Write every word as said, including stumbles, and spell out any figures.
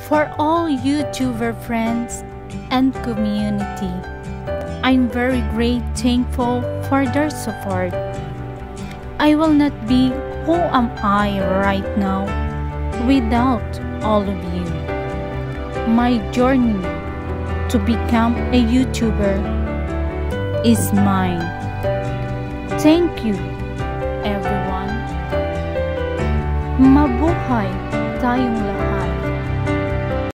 For all YouTuber friends and community, I'm very great thankful for their support. I will not be who am I right now without all of you. My journey to become a YouTuber is mine. Thank you, everyone. Mabuhay tayong lahat.